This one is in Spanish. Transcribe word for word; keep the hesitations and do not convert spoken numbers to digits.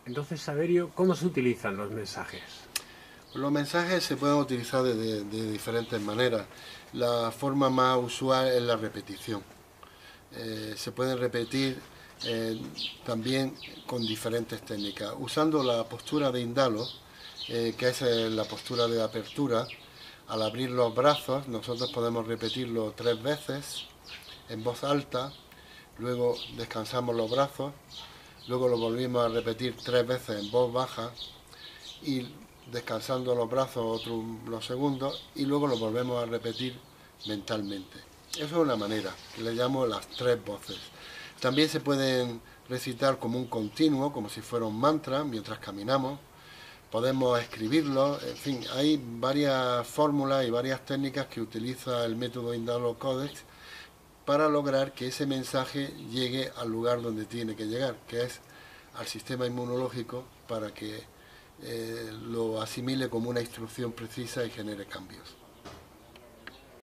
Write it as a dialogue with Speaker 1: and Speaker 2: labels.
Speaker 1: Entonces, Saverio, ¿cómo se utilizan los mensajes?
Speaker 2: Los mensajes se pueden utilizar de, de, de diferentes maneras. La forma más usual es la repetición. Eh, se pueden repetir eh, también con diferentes técnicas. Usando la postura de Indalo, eh, que es eh, la postura de apertura, al abrir los brazos nosotros podemos repetirlo tres veces en voz alta, luego descansamos los brazos, luego lo volvimos a repetir tres veces en voz baja y descansando los brazos otros unos segundos y luego lo volvemos a repetir mentalmente. Eso es una manera, que le llamo las tres voces. También se pueden recitar como un continuo, como si fuera un mantra mientras caminamos. Podemos escribirlo, en fin, hay varias fórmulas y varias técnicas que utiliza el método Indalo Codex para lograr que ese mensaje llegue al lugar donde tiene que llegar, que es al sistema inmunológico, para que eh, lo asimile como una instrucción precisa y genere cambios.